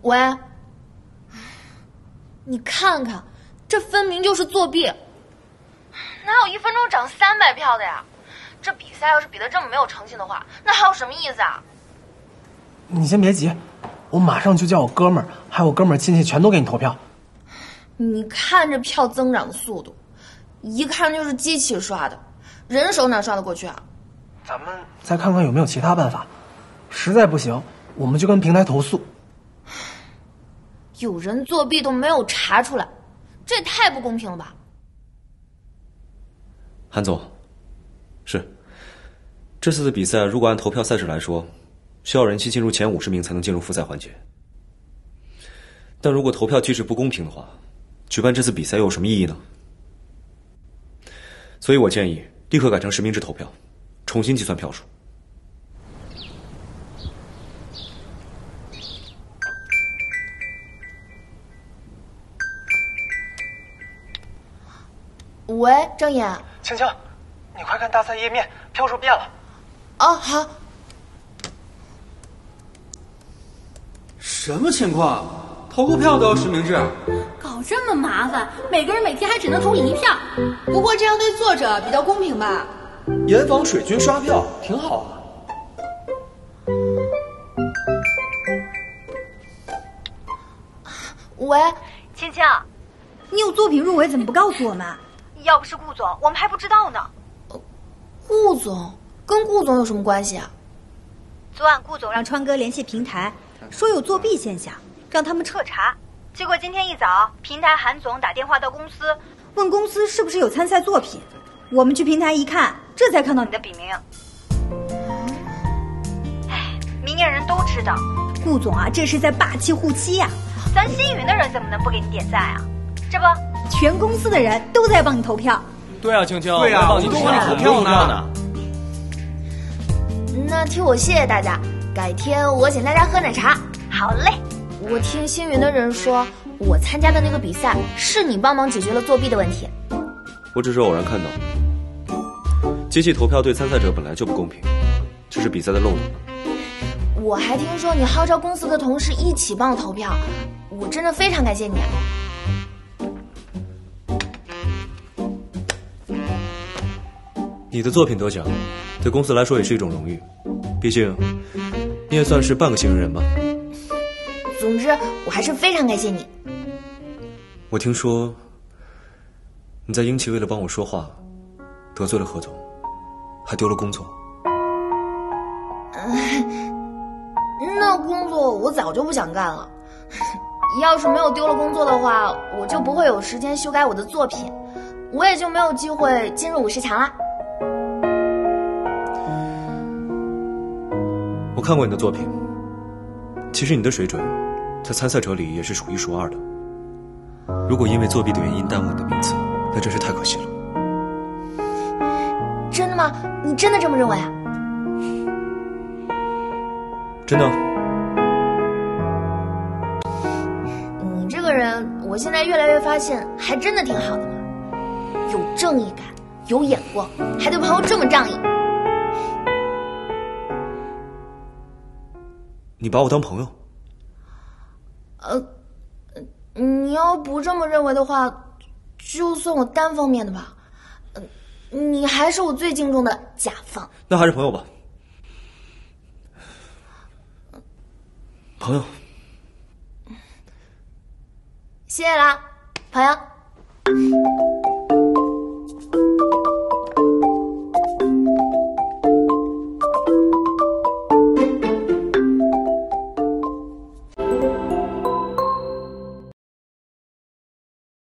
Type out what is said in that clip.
喂，你看看，这分明就是作弊，哪有1分钟涨300票的呀？这比赛要是比得这么没有诚信的话，那还有什么意思啊？ 你先别急，我马上就叫我哥们儿，还有我哥们儿亲戚全都给你投票。 你看这票增长的速度，一看就是机器刷的，人手哪刷得过去啊？ 咱们再看看有没有其他办法，实在不行，我们就跟平台投诉。 有人作弊都没有查出来，这也太不公平了吧？ 韩总，是这次的比赛，如果按投票赛制来说，需要人气进入前50名才能进入复赛环节。但如果投票机制不公平的话，举办这次比赛又有什么意义呢？所以我建议立刻改成实名制投票，重新计算票数。 喂，郑野。 青青，你快看大赛页面，票数变了。 哦，好。 什么情况？投个票都要实名制？ 搞这么麻烦，每个人每天还只能投1票。 不过这样对作者比较公平吧？ 严防水军刷票，挺好啊。 喂， 青青， 你有作品入围怎么不告诉我们？ 要不是顾总，我们还不知道呢。 顾总跟顾总有什么关系啊？ 昨晚顾总让川哥联系平台，说有作弊现象，让他们彻查。 结果今天一早，平台韩总打电话到公司， 问公司是不是有参赛作品。我们去平台一看，这才看到你的笔名。哎，明眼人都知道， 顾总啊，这是在霸气护妻呀！ 咱星云的人怎么能不给你点赞啊？这不， 全公司的人都在帮你投票。 对啊，青青， 对啊， 我都帮你投票呢。 那替我谢谢大家，改天我请大家喝奶茶。 好嘞。 我听星云的人说，我参加的那个比赛是你帮忙解决了作弊的问题。 我只是偶然看到，机器投票对参赛者本来就不公平，这是比赛的漏洞。 我还听说你号召公司的同事一起帮我投票，我真的非常感谢你。 你的作品得奖，对公司来说也是一种荣誉，毕竟你也算是半个星云人吧。 总之，我还是非常感谢你。 我听说你在英奇为了帮我说话，得罪了何总，还丢了工作。 那工作我早就不想干了。要是没有丢了工作的话，我就不会有时间修改我的作品，我也就没有机会进入50强啦。 我看过你的作品，其实你的水准在参赛者里也是数1数2的。如果因为作弊的原因耽误你的名次，那真是太可惜了。 真的吗？你真的这么认为啊？ 真的。 你这个人，我现在越来越发现，还真的挺好的嘛，有正义感，有眼光，还对朋友这么仗义。 你把我当朋友？ 你要不这么认为的话，就算我单方面的吧。你还是我最敬重的甲方。 那还是朋友吧。朋友。 谢谢啦，朋友。